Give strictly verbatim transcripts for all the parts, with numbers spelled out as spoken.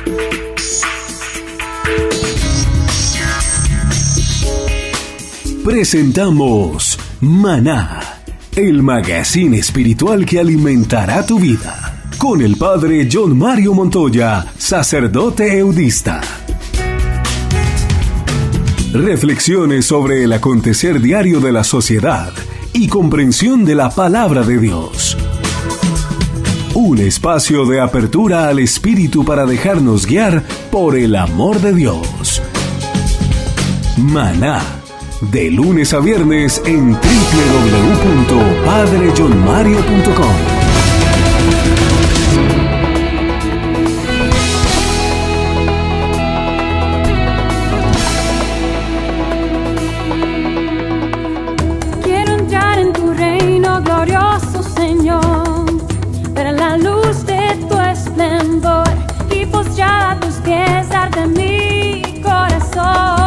Presentamos Maná, el magazine espiritual que alimentará tu vida, con el padre John Mario Montoya, sacerdote eudista. Reflexiones sobre el acontecer diario de la sociedad y comprensión de la palabra de Dios. Un espacio de apertura al espíritu para dejarnos guiar por el amor de Dios. Maná, de lunes a viernes en doble u doble u doble u punto padre john mario punto com. Quiero entrar en tu reino glorioso, Señor, ver la luz de tu esplendor y postrar a tus pies, darte mi corazón.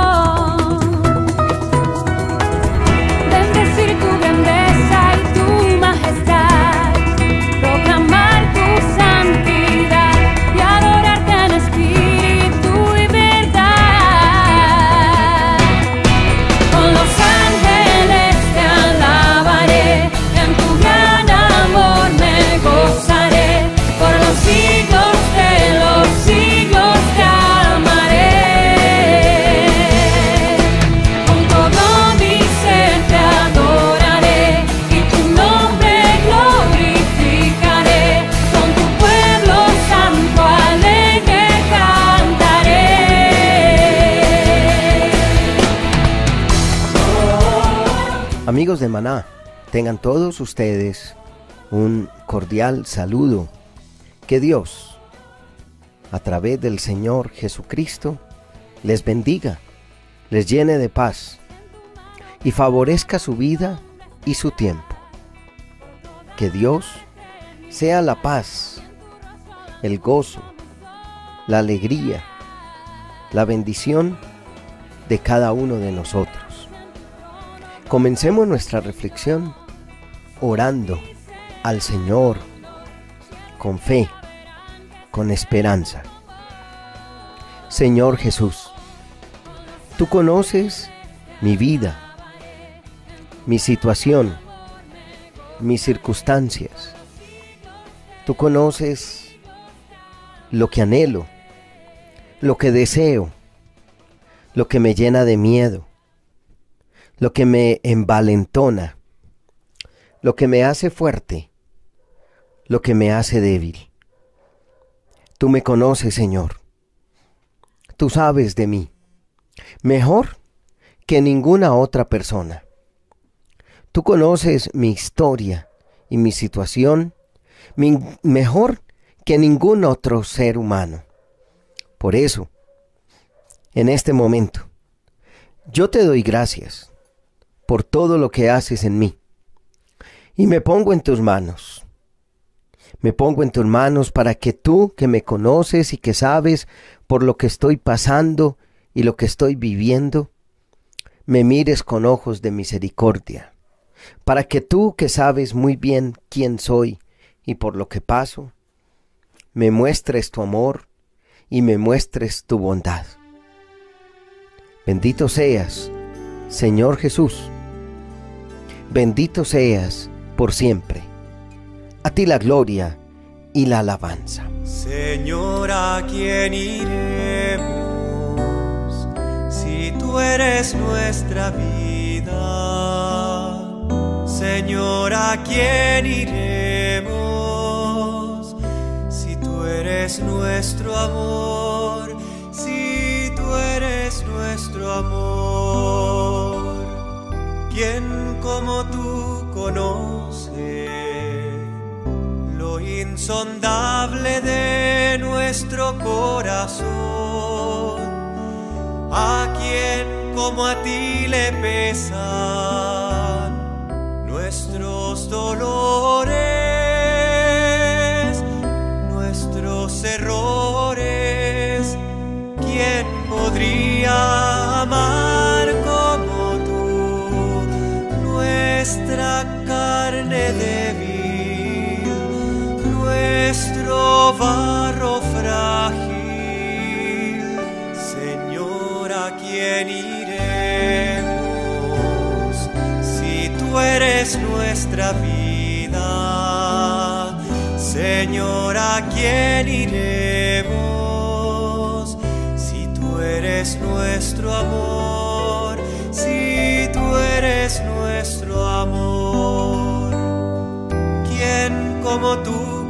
Amigos de Maná, tengan todos ustedes un cordial saludo. Que Dios, a través del Señor Jesucristo, les bendiga, les llene de paz y favorezca su vida y su tiempo. Que Dios sea la paz, el gozo, la alegría, la bendición de cada uno de nosotros. Comencemos nuestra reflexión orando al Señor con fe, con esperanza. Señor Jesús, tú conoces mi vida, mi situación, mis circunstancias. Tú conoces lo que anhelo, lo que deseo, lo que me llena de miedo, lo que me envalentona, lo que me hace fuerte, lo que me hace débil. Tú me conoces, Señor. Tú sabes de mí, mejor que ninguna otra persona. Tú conoces mi historia y mi situación mi, mejor que ningún otro ser humano. Por eso, en este momento, yo te doy gracias por todo lo que haces en mí. Y me pongo en tus manos. Me pongo en tus manos para que tú, que me conoces y que sabes por lo que estoy pasando y lo que estoy viviendo, me mires con ojos de misericordia. Para que tú, que sabes muy bien quién soy y por lo que paso, me muestres tu amor y me muestres tu bondad. Bendito seas, Señor Jesús. Bendito seas por siempre. A ti la gloria y la alabanza. Señor, ¿a quién iremos si tú eres nuestra vida? Señor, ¿a quién iremos si tú eres nuestro amor? Si tú eres nuestro amor. ¿Quién como tú conoce lo insondable de nuestro corazón? ¿A quién como a ti le pesan nuestros dolores, nuestros errores? ¿Quién podría amar como tú nuestra carne débil, nuestro barro frágil? nuestra vida. Señor, ¿a quién iremos? Si tú eres nuestro amor, si tú eres nuestro amor. ¿Quién como tú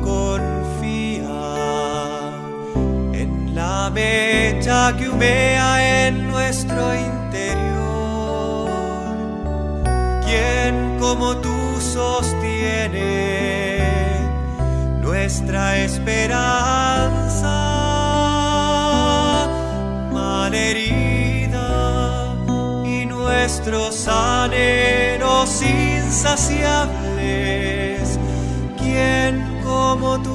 confía en la mecha que humea en nuestro interior? ¿Quién como tú sostiene nuestra esperanza malherida y nuestros anhelos insaciables? ¿Quién como tú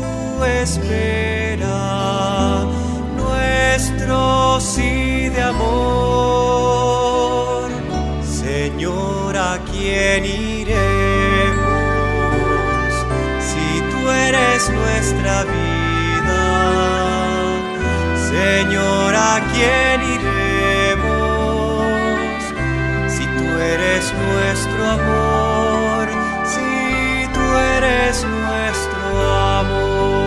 espera nuestro sí de amor? Señor, ¿a quién iremos? Si tú eres nuestra vida. Señor, ¿a quién iremos? Si tú eres nuestro amor, si tú eres nuestro amor.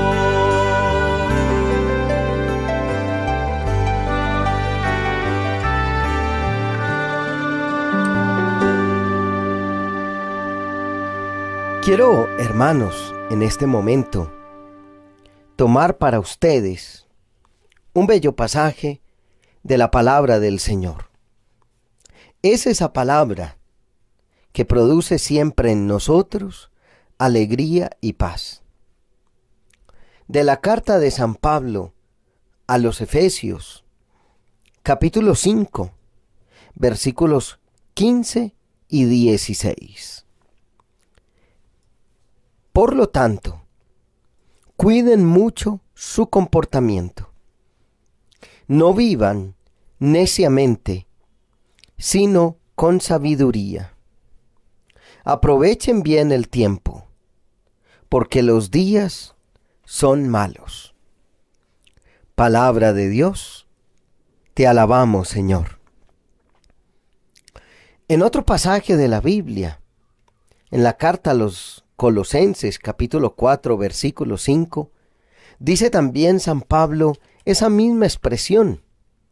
Quiero, hermanos, en este momento, tomar para ustedes un bello pasaje de la palabra del Señor. Es esa palabra que produce siempre en nosotros alegría y paz. De la carta de San Pablo a los Efesios, capítulo cinco, versículos quince y dieciséis. Por lo tanto, cuiden mucho su comportamiento. No vivan neciamente, sino con sabiduría. Aprovechen bien el tiempo, porque los días son malos. Palabra de Dios, te alabamos, Señor. En otro pasaje de la Biblia, en la carta a los Colosenses, capítulo cuatro, versículo cinco, dice también San Pablo esa misma expresión.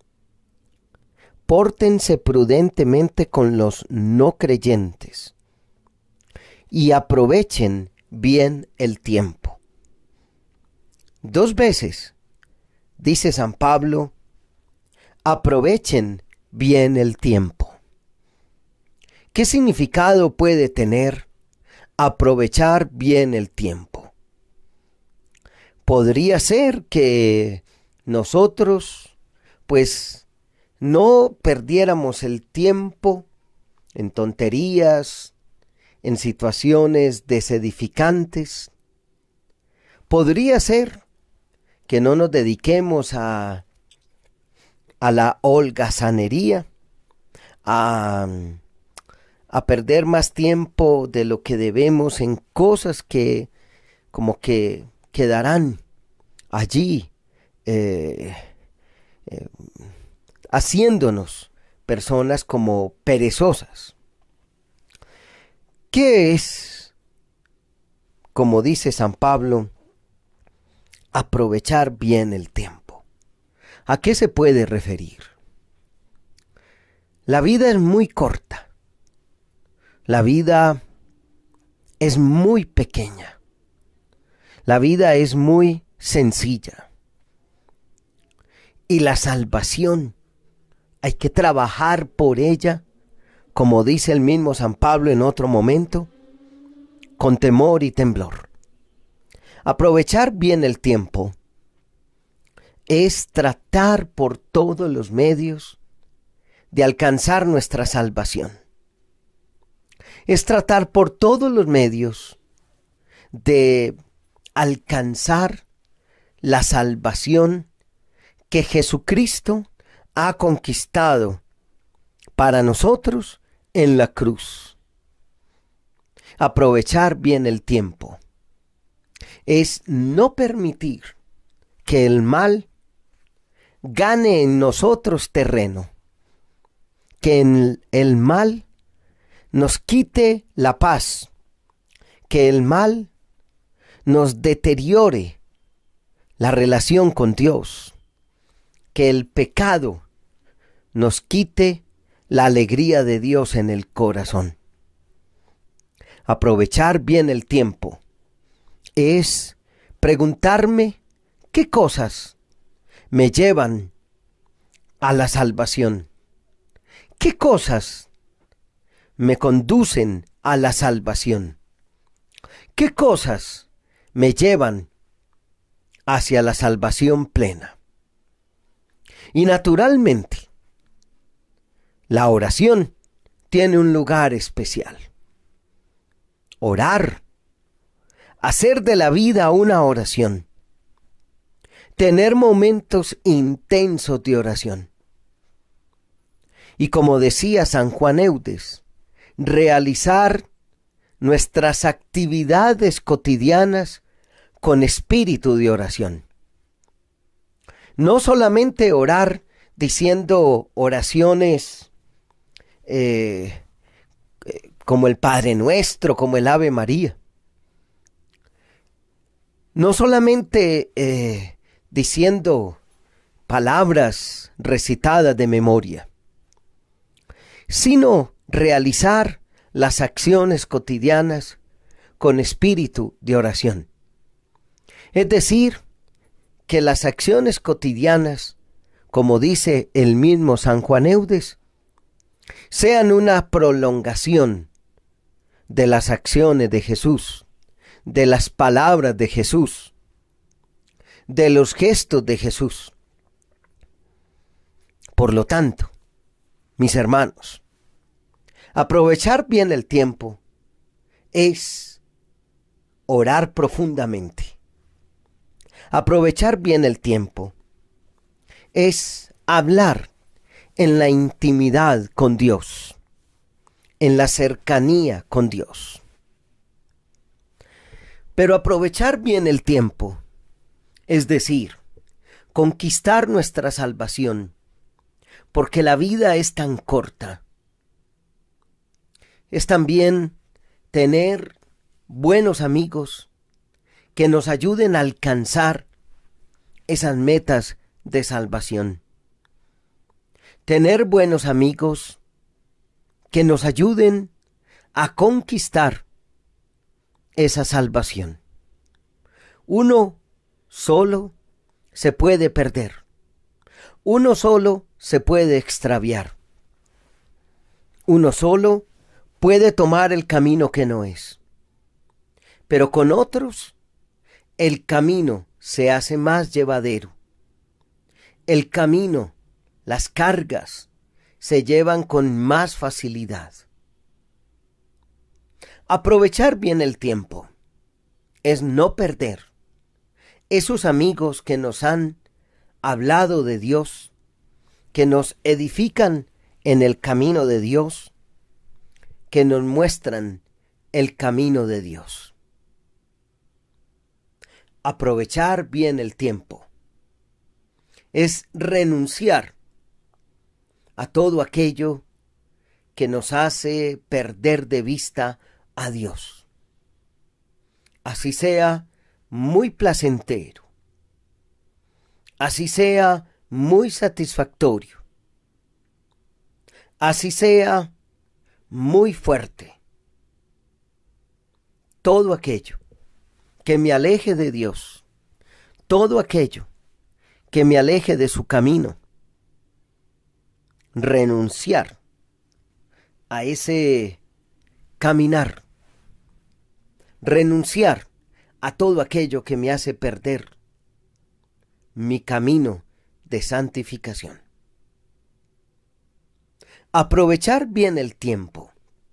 Pórtense prudentemente con los no creyentes y aprovechen bien el tiempo. Dos veces dice San Pablo, aprovechen bien el tiempo. ¿Qué significado puede tener aprovechar bien el tiempo? Podría ser que nosotros, pues, no perdiéramos el tiempo en tonterías, en situaciones desedificantes. Podría ser que no nos dediquemos a, a la holgazanería, a... a perder más tiempo de lo que debemos en cosas que como que quedarán allí eh, eh, haciéndonos personas como perezosas. ¿Qué es, como dice San Pablo, aprovechar bien el tiempo? ¿A qué se puede referir? La vida es muy corta. La vida es muy pequeña. La vida es muy sencilla. Y la salvación, hay que trabajar por ella, como dice el mismo San Pablo en otro momento, con temor y temblor. Aprovechar bien el tiempo es tratar por todos los medios de alcanzar nuestra salvación. Es tratar por todos los medios de alcanzar la salvación que Jesucristo ha conquistado para nosotros en la cruz. Aprovechar bien el tiempo es no permitir que el mal gane en nosotros terreno, que en el mal nos quite la paz, que el mal nos deteriore la relación con Dios, que el pecado nos quite la alegría de Dios en el corazón. Aprovechar bien el tiempo es preguntarme qué cosas me llevan a la salvación, qué cosas me conducen a la salvación, qué cosas me llevan hacia la salvación plena. Y naturalmente, la oración tiene un lugar especial. Orar, hacer de la vida una oración, tener momentos intensos de oración. Y como decía San Juan Eudes, realizar nuestras actividades cotidianas con espíritu de oración. No solamente orar diciendo oraciones eh, como el Padre Nuestro, como el Ave María. No solamente eh, diciendo palabras recitadas de memoria, sino realizar las acciones cotidianas con espíritu de oración. Es decir, que las acciones cotidianas, como dice el mismo San Juan Eudes, sean una prolongación de las acciones de Jesús, de las palabras de Jesús, de los gestos de Jesús. Por lo tanto, mis hermanos, aprovechar bien el tiempo es orar profundamente. Aprovechar bien el tiempo es hablar en la intimidad con Dios, en la cercanía con Dios. Pero aprovechar bien el tiempo, es decir, conquistar nuestra salvación, porque la vida es tan corta, es también tener buenos amigos que nos ayuden a alcanzar esas metas de salvación. Tener buenos amigos que nos ayuden a conquistar esa salvación. Uno solo se puede perder. Uno solo se puede extraviar. Uno solo puede tomar el camino que no es. Pero con otros, el camino se hace más llevadero. El camino, las cargas, se llevan con más facilidad. Aprovechar bien el tiempo es no perder esos amigos que nos han hablado de Dios, que nos edifican en el camino de Dios, que nos muestran el camino de Dios. Aprovechar bien el tiempo es renunciar a todo aquello que nos hace perder de vista a Dios. Así sea muy placentero, así sea muy satisfactorio, así sea muy fuerte. Todo aquello que me aleje de Dios, todo aquello que me aleje de su camino, renunciar a ese caminar, renunciar a todo aquello que me hace perder mi camino de santificación. Aprovechar bien el tiempo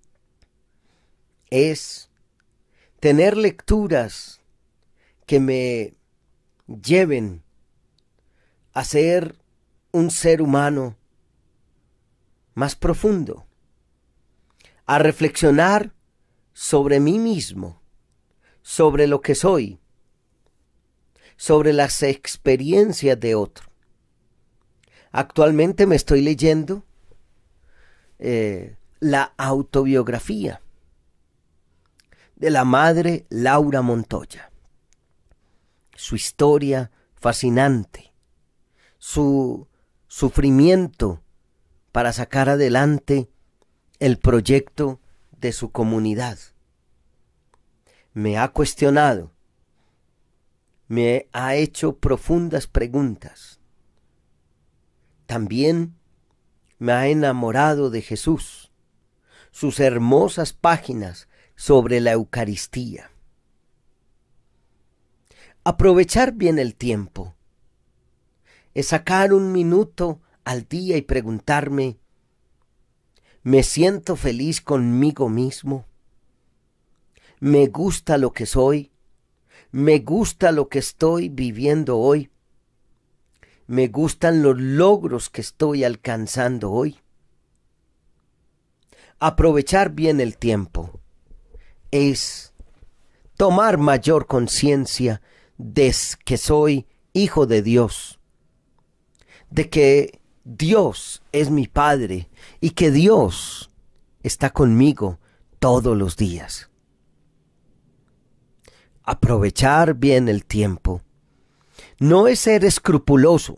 es tener lecturas que me lleven a ser un ser humano más profundo, a reflexionar sobre mí mismo, sobre lo que soy, sobre las experiencias de otro. Actualmente me estoy leyendo eh, la autobiografía de la madre Laura Montoya. Su historia fascinante, su sufrimiento para sacar adelante el proyecto de su comunidad. Me ha cuestionado, me ha hecho profundas preguntas. También me ha enamorado de Jesús, sus hermosas páginas sobre la Eucaristía. Aprovechar bien el tiempo es sacar un minuto al día y preguntarme, ¿me siento feliz conmigo mismo? ¿Me gusta lo que soy? ¿Me gusta lo que estoy viviendo hoy? ¿Me gustan los logros que estoy alcanzando hoy? Aprovechar bien el tiempo es tomar mayor conciencia de que soy hijo de Dios, de que Dios es mi Padre y que Dios está conmigo todos los días. Aprovechar bien el tiempo no es ser escrupuloso,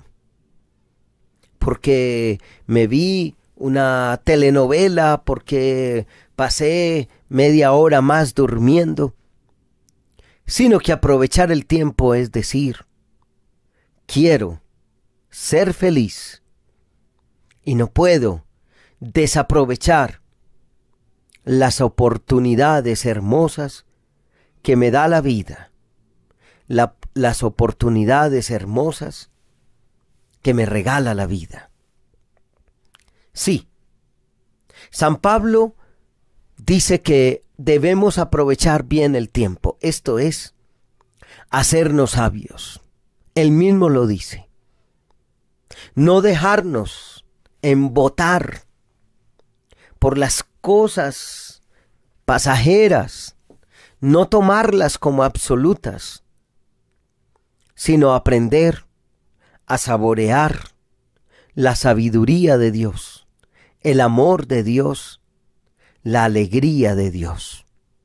porque me vi una telenovela, porque pasé media hora más durmiendo, sino que aprovechar el tiempo es decir, quiero ser feliz y no puedo desaprovechar las oportunidades hermosas que me da la vida, la, las oportunidades hermosas que me regala la vida. Sí, San Pablo dice que debemos aprovechar bien el tiempo, esto es, hacernos sabios. Él mismo lo dice. No dejarnos embotar por las cosas pasajeras, no tomarlas como absolutas, sino aprender a saborear la sabiduría de Dios, el amor de Dios, la alegría de Dios.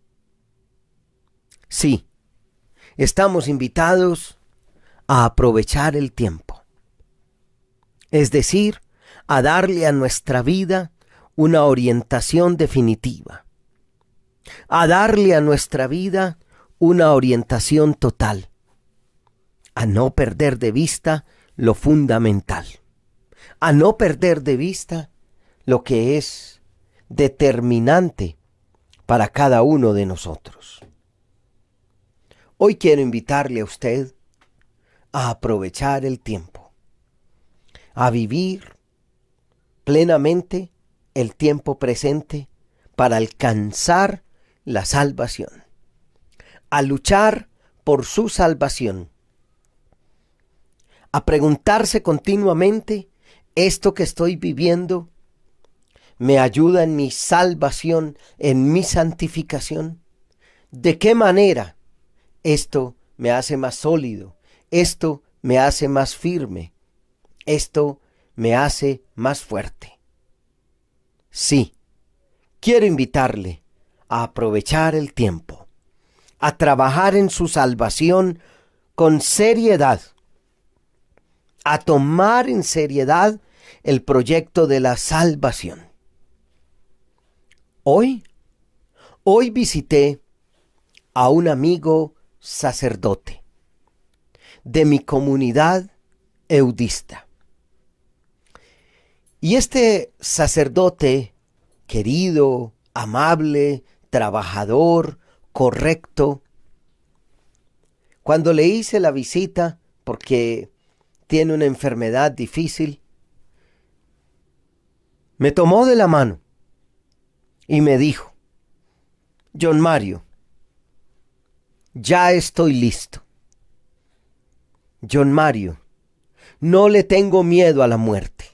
Sí, estamos invitados a aprovechar el tiempo, es decir, a darle a nuestra vida una orientación definitiva, a darle a nuestra vida una orientación total, a no perder de vista lo fundamental, a no perder de vista lo que es determinante para cada uno de nosotros. Hoy quiero invitarle a usted a aprovechar el tiempo, a vivir plenamente el tiempo presente para alcanzar la salvación, a luchar por su salvación, a preguntarse continuamente, ¿esto que estoy viviendo me ayuda en mi salvación, en mi santificación? ¿De qué manera esto me hace más sólido? Esto me hace más firme. Esto me hace más fuerte. Sí, quiero invitarle a aprovechar el tiempo, a trabajar en su salvación con seriedad, a tomar en seriedad el proyecto de la salvación. Hoy, hoy visité a un amigo sacerdote de mi comunidad eudista. Y este sacerdote, querido, amable, trabajador, correcto, cuando le hice la visita, porque tiene una enfermedad difícil, me tomó de la mano y me dijo, John Mario, ya estoy listo. John Mario, no le tengo miedo a la muerte.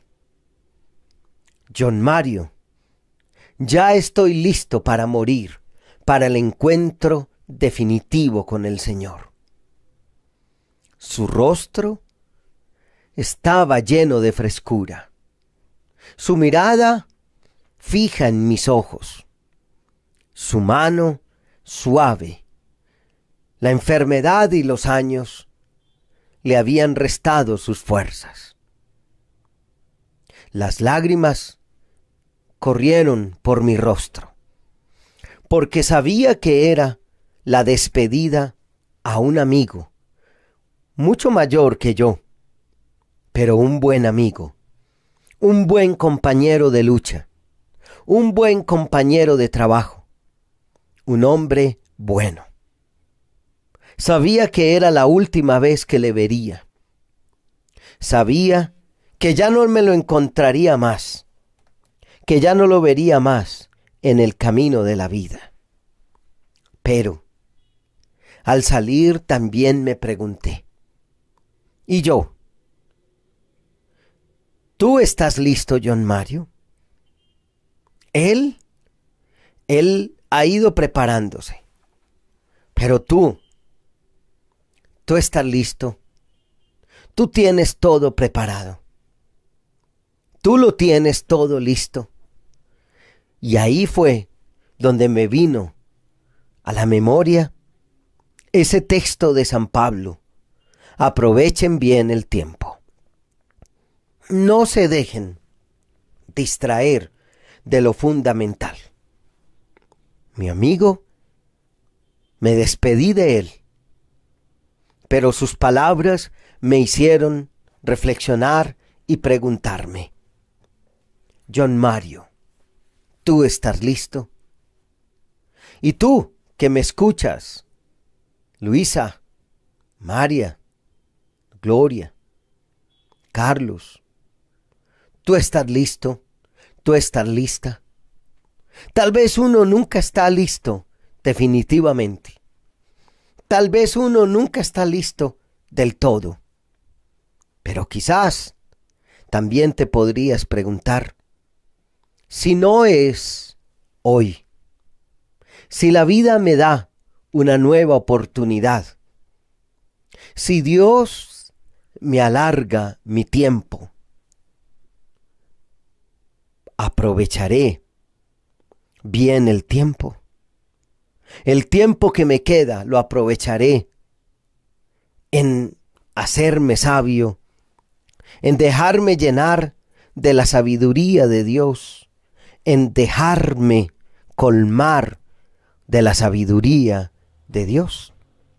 John Mario, ya estoy listo para morir, para el encuentro definitivo con el Señor. Su rostro estaba lleno de frescura, su mirada fija en mis ojos, su mano suave. La enfermedad y los años le habían restado sus fuerzas. Las lágrimas corrieron por mi rostro, porque sabía que era la despedida a un amigo, mucho mayor que yo, pero un buen amigo, un buen compañero de lucha, un buen compañero de trabajo, un hombre bueno. Sabía que era la última vez que le vería. Sabía que ya no me lo encontraría más, que ya no lo vería más en el camino de la vida. Pero al salir también me pregunté, ¿y yo? ¿Tú estás listo, John Mario? Él, él ha ido preparándose, pero tú, tú estás listo. Tú tienes todo preparado. Tú lo tienes todo listo. Y ahí fue donde me vino a la memoria ese texto de San Pablo. Aprovechen bien el tiempo. No se dejen distraer de lo fundamental. Mi amigo, me despedí de él, pero sus palabras me hicieron reflexionar y preguntarme, John Mario, ¿tú estás listo? Y tú que me escuchas, Luisa, María, Gloria, Carlos, ¿tú estás listo? ¿Tú estás lista? Tal vez uno nunca está listo, definitivamente. Tal vez uno nunca está listo del todo. Pero quizás también te podrías preguntar, si no es hoy, si la vida me da una nueva oportunidad, si Dios me alarga mi tiempo, aprovecharé bien el tiempo. El tiempo que me queda lo aprovecharé en hacerme sabio, en dejarme llenar de la sabiduría de Dios, en dejarme colmar de la sabiduría de Dios.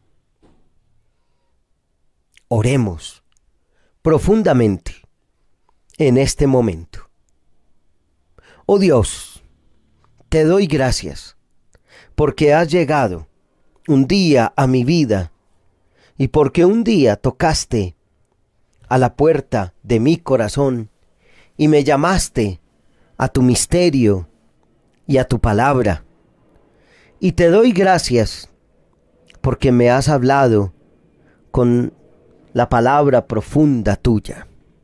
Oremos profundamente en este momento. Oh Dios, te doy gracias porque has llegado un día a mi vida y porque un día tocaste a la puerta de mi corazón y me llamaste a tu misterio y a tu palabra. Y te doy gracias porque me has hablado con la palabra profunda tuya.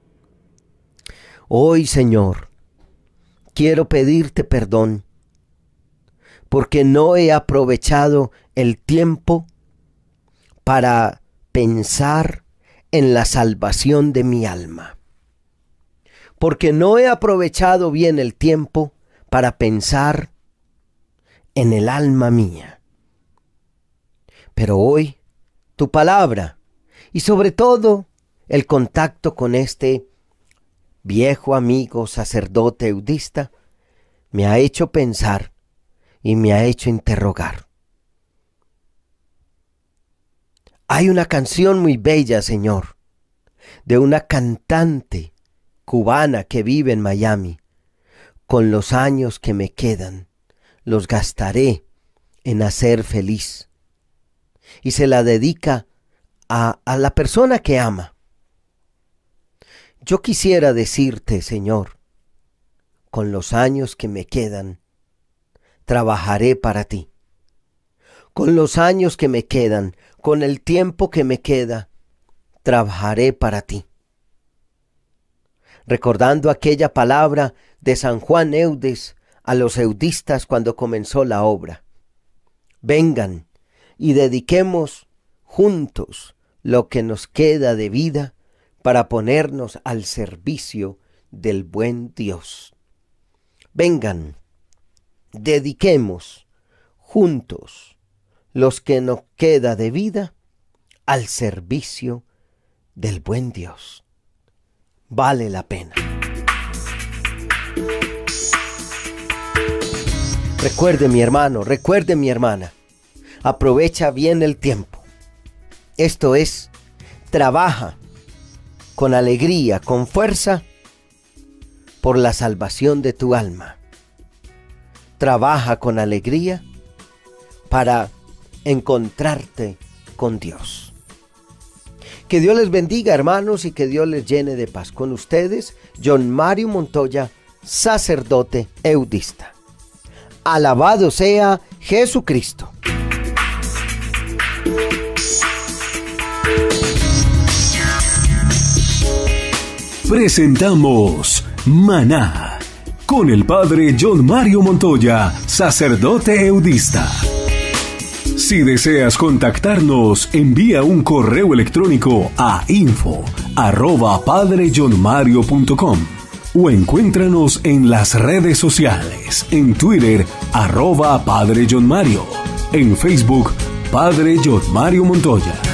Hoy, Señor, quiero pedirte perdón porque no he aprovechado el tiempo para pensar en la salvación de mi alma. Porque no he aprovechado bien el tiempo para pensar en el alma mía. Pero hoy, tu palabra y sobre todo el contacto con este viejo amigo sacerdote eudista me ha hecho pensar y me ha hecho interrogar. Hay una canción muy bella, Señor, de una cantante cubana que vive en Miami. Con los años que me quedan, los gastaré en hacer feliz. Y se la dedica a, a la persona que ama. Yo quisiera decirte, Señor, con los años que me quedan, trabajaré para ti. Con los años que me quedan, con el tiempo que me queda, trabajaré para ti. Recordando aquella palabra de San Juan Eudes a los eudistas cuando comenzó la obra. Vengan y dediquemos juntos lo que nos queda de vida para ponernos al servicio del buen Dios. Vengan, dediquemos juntos los que nos queda de vida al servicio del buen Dios. Vale la pena. Recuerde, mi hermano, recuerde, mi hermana, aprovecha bien el tiempo. Esto es, trabaja con alegría, con fuerza, por la salvación de tu alma. Trabaja con alegría para encontrarte con Dios. Que Dios les bendiga, hermanos, y que Dios les llene de paz. Con ustedes, John Mario Montoya, sacerdote eudista. Alabado sea Jesucristo. Presentamos Maná con el Padre John Mario Montoya, sacerdote eudista. Si deseas contactarnos, envía un correo electrónico a info arroba padrejohnmario punto com o encuéntranos en las redes sociales, en Twitter, arroba Padre John Mario, en Facebook, Padre John Mario Montoya.